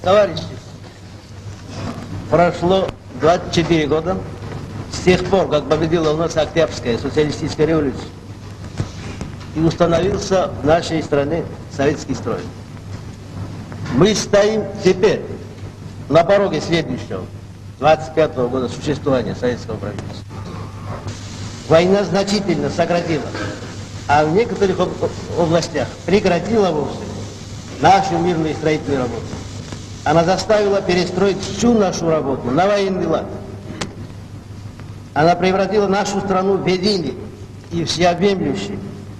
Товарищи, прошло 24 года с тех пор, как победила у нас Октябрьская социалистическая революция и установился в нашей стране советский строй. Мы стоим теперь на пороге следующего, 25-го года существования советского правительства. Война значительно сократила, а в некоторых областях прекратила вовсе нашу мирную строительную работу. Она заставила перестроить всю нашу работу на военный лад. Она превратила нашу страну в единый и всеобъемлющий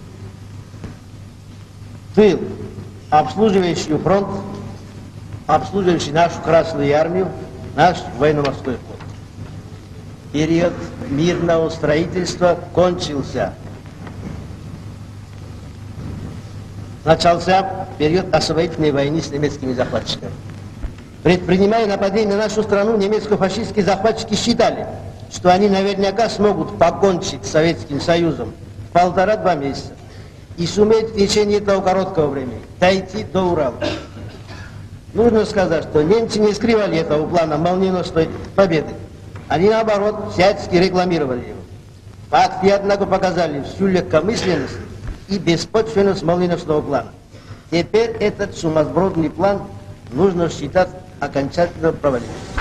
тыл, обслуживающий фронт, обслуживающий нашу Красную Армию, наш военно-морской флот. Период мирного строительства кончился. Начался период освободительной войны с немецкими захватчиками. Предпринимая нападение на нашу страну, немецко-фашистские захватчики считали, что они наверняка смогут покончить с Советским Союзом в 1,5-2 месяца и сумеют в течение этого короткого времени дойти до Урала. Нужно сказать, что немцы не скрывали этого плана молниеносной победы. Они, наоборот, всячески рекламировали его. Факты, однако, показали всю легкомысленность и беспочвенность молниеносного плана. Теперь этот сумасбродный план нужно считать окончательно провалившимся.